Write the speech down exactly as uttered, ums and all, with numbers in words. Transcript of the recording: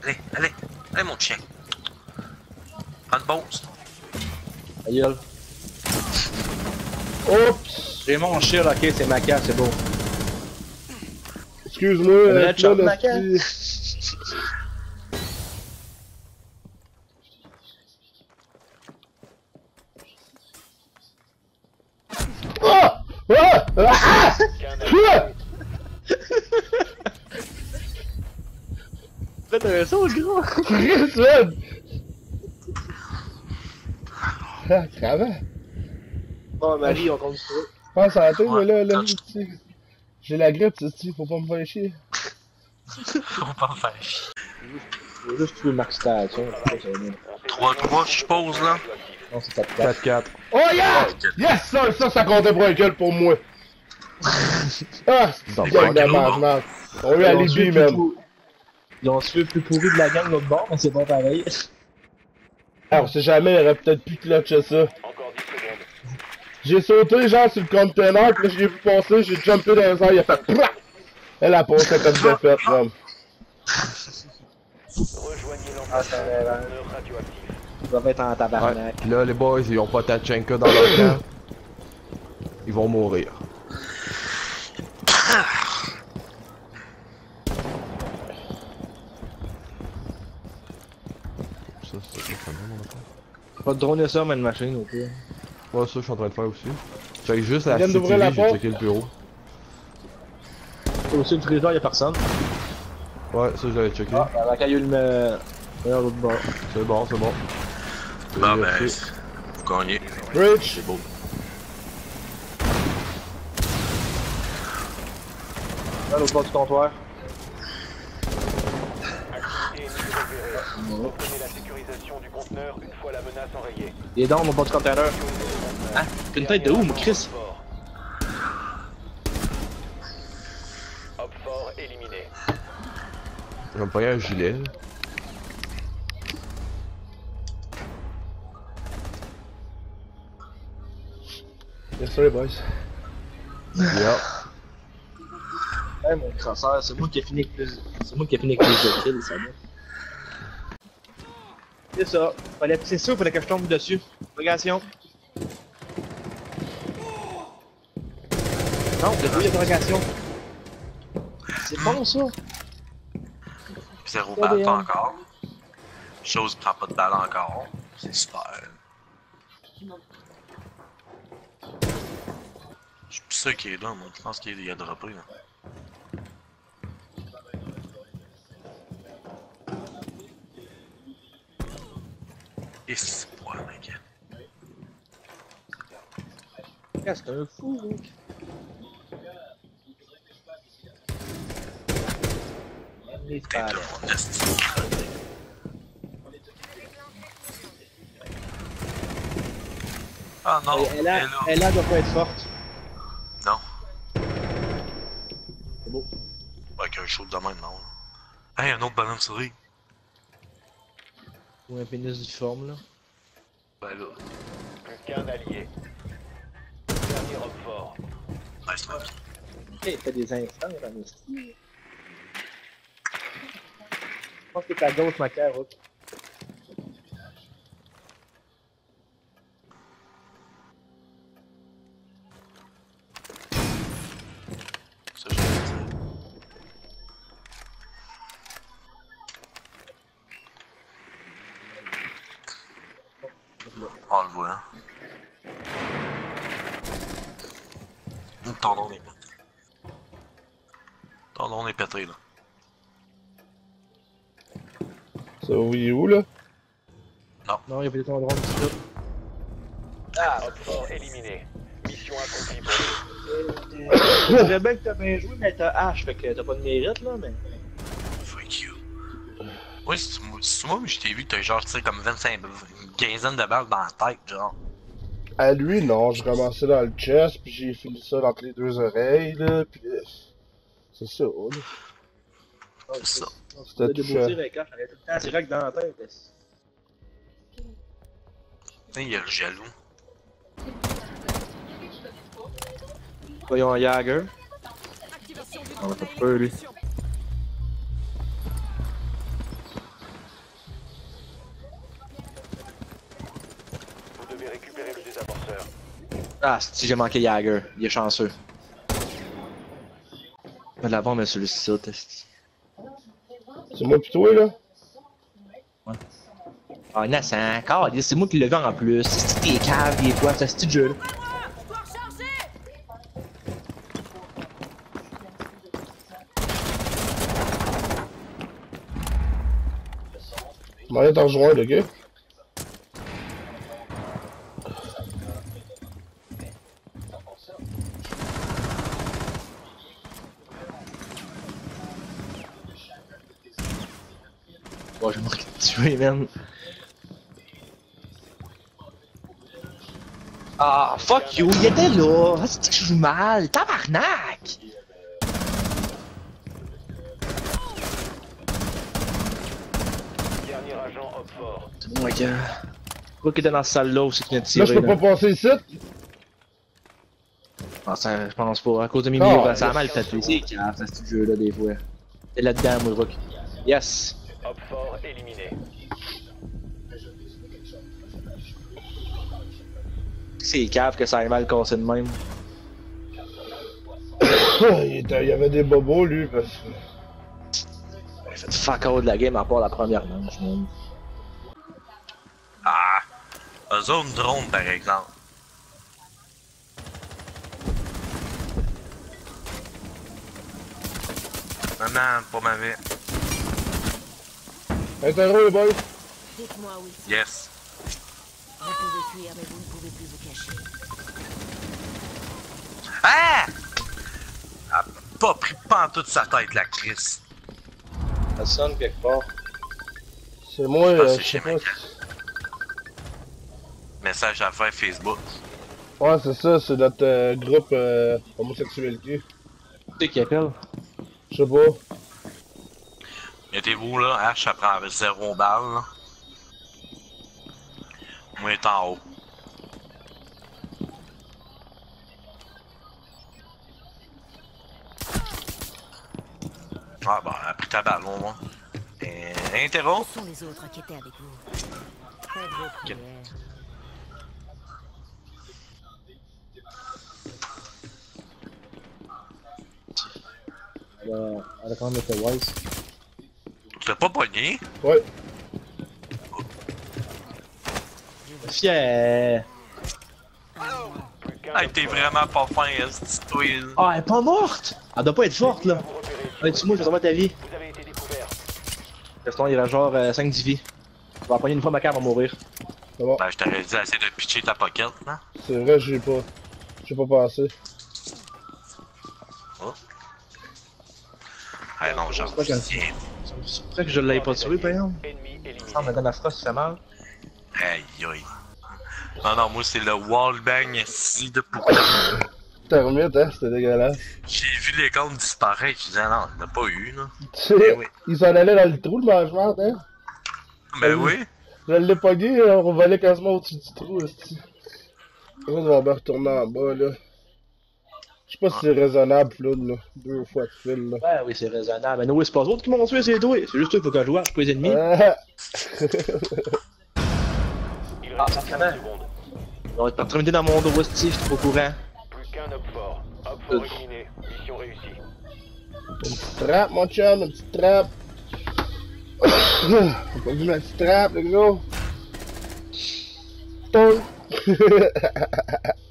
Allez, allez, allez mon chien. Prends une pause. Ta gueule. Oups! J'ai mon shield, ok, c'est Maca, c'est beau. Excuse-moi, euh, Headshot, là, Maca. le Ah! Ah! Ah! Ah! Faites un saut, gros! Chris, man! Ah, crevant! Bon, Marie, on compte ça. Pense à la tête, mais là, là, Quand je- tu sais, j'ai la grippe, tu sais, faut pas me faire chier. Faut pas me faire chier. Je veux juste tuer Max Station. trois trois, je suppose, là. Non, c'est quatre quatre. quatre quatre. Oh yeah! Yes, ça, ça, ça comptait pour un gueule pour moi. Ah, c'est Dans une le gang de gueule, mange, man. On a eu alibi, man. Ils ont su le plus pourri de la gang l'autre bord, mais c'est pas pareil. Ah, on sait jamais, il aurait peut-être pu clutcher ça. J'ai sauté, genre, sur le container, pis là, je l'ai vu passer, j'ai jumpé dans les airs, il a fait PRAC! Elle a passé comme de fait, man. Rejoignez Ah, c'est un l'emplacement radioactif. Ils doivent être en Ouais. tabarnak. Pis là, les boys, ils ont pas Tachenka dans leur camp. Ils vont mourir. Ça, c'est ça, ça me mon affaire. Pas de drone ça, mais une machine au pire. Ouais, ça, je suis en train de faire aussi. Check juste la Ils viennent C T d'ouvrir V, la j'ai porte. checké le bureau. Aussi, le trésor, y'a personne. Ouais, ça, je l'avais checké. Ah, la caillule me. Regarde l'autre bord. C'est bon, c'est bon. Bon, Et, ben, euh, vous gagnez. Rich! C'est beau. Là, l'autre bord du comptoir. Activité repérée. Obtenez la sécurisation du conteneur une fois la menace enrayée. Il est dans au bord du container. Hein? Une tête de où, mon Chris? Hop fort éliminé. Je vais me payer un gilet. là. Yes, sir, boys. Yeah. Hey, mon crasseur, c'est moi qui ai fini avec plus. C'est moi qui ai fini avec plus de kills, ça va. C'est ça. Fallait... C'est sûr, fallait que je tombe dessus. Interrogation. Non, le bruit d'interrogation. C'est bon ça. Zéro Pas balle, bien. pas encore. Chose prend pas de balle encore. C'est super. Je suis plus sûr qu'il est là, moi. Je pense qu'il a droppé, là. Et c'est quoi, mec? Ah, c'est un fou, mec. Les T'es balles. là, mon esti. Ah non, Elle, elle elle, est a, là. elle a doit pas être forte. Non. C'est beau. Avec un show de même, non. Hey, un autre bonhomme souris. Ou un pénis difforme, là. Ben là. Plus qu'un allié. Dernier hop fort. Nice, nice. Ok, il fait des instants dans le style. Je pense que c'est à gauche, ma cœur, hop. Ça, je vais dire. On le voit, hein. Ton nom est pété. Ton nom est pété, là. Ça, oui, où, là? Non, il y a peut-être un drone ici, là. Ah, Hop fort éliminé. Mission accomplie pour je dirais bien que t'as bien joué, mais t'as H, fait que t'as pas de mérite, là, mais. Fuck you. Oui, c'est moi, c'est moi, mais je t'ai vu que t'as genre, tu sais, comme vingt-cinq, une quinzaine de balles dans la tête, genre. À lui, non, j'ai commencé dans le chest, puis j'ai fini ça entre les deux oreilles, là, puis euh, c'est ça, là. C'est ça. C'était C'était des touchant. beaux tirs avec H, j'avais tout le temps direct dans la tête. Il y a le jaloux. Voyons un Jagger. On a fait peur, lui. Ah, si j'ai manqué Jagger, il est chanceux. Je vais l'avoir, mais sur le site, esti. C'est moi pis toi, là? Ah, innocent, encore, c'est moi qui l'ai vu en plus. C'est tes caves, des fois, c'est ce jeu là. Je m'en vais t'en rejoindre, ok? Bon, je vais me tuer, man. Ah, fuck you, il était là. Ah, c'est que je joue mal. Tabarnak! Dernier agent hop fort. C'est moi, gars. Pourquoi qu'il était dans cette salle-là où c'est qu'il a Là, tiré? je peux pas passer ici? Ah, ça, je pense pas. À cause de mes Oh, murs, ça a mal fait. C'est grave, c'est ce jeu-là, des fois. T'es là-dedans, moi, Rook. Yes! Hop fort éliminé. C'est cave que ça ait mal cassé de même. il, était, il y avait des bobos, lui, parce que... Il a fait fuck out de la game à part la première manche, man. Ah! Un zone drone, par exemple. Non, non, pas ma vie. Interro, les boys! Dites-moi oui. Yes. Vous pouvez fuir, mais vous ne pouvez plus vous cacher. Ah! Elle a pas pris pas en toute sa tête, la Chris. Ça sonne quelque part. C'est moi, Je pense euh, que je c'est sais chez pas. Message à faire Facebook. Ouais, c'est ça, c'est notre euh, groupe euh, homosexualité. C'est qui appelle? Je sais pas. Mettez-vous là, H, ça prend zéro balle. Là. Moi, il est en haut. Ah, bah, elle a pris ta balle, au moins. Et interro. Ce sont les autres qui étaient avec vous. Faites vos prières. Elle a, elle a quand même été wise. Tu l'as pas pogné? Ouais. Fier! Plus qu'un Hey, hop t'es fort. vraiment pas fin, est toi. Ah, elle est pas morte! Elle doit pas être forte, là! Vous repérez. Ouais, dis-moi, je vais sauver ta vie. Vous avez été découvert. Gaston, il a genre euh, cinq dix vies. Je vais empoigner une fois ma carte, va mourir. C'est bon. Ben, je t'aurais dit essayer de pitcher ta pocket, là. C'est vrai, j'ai pas. J'ai pas pensé. Ah non, genre, pas qu'elle- tiens. C'est vrai que je l'avais pas tué, par exemple. Ennemi éliminé. Ah, Madame Afra, ça fait mal. Aïe, aïe. Non, non, moi, c'est le wallbang ici de pour. Termite, hein, c'était dégueulasse. J'ai vu les comptes disparaître, je disais, non, il n'y en a pas eu, là. Tu sais, Eh oui. ils s'en allaient dans le trou, le mangement, hein. Ben oui. Je l'ai pogné, on volait quasiment au-dessus du trou, esti. Là, on va me retourner en bas, là. Je sais pas si c'est raisonnable, Flood, là. Deux fois de fil, là. Ouais, oui, c'est raisonnable. Mais nous, c'est pas eux autres qui m'ont tué, c'est toi. C'est juste toi, il faut que je watch, pas les ennemis. Ah, Il Ah, reste ça quinze fait mal. secondes. On est en train de dans mon dos, Esti, je suis pas au courant. Plus qu'un hop fort. Hop fort éliminé. Mission réussie. une petite trappe, mon chum, une petite trappe. On pas vu ma petite trappe, le gros. Toum.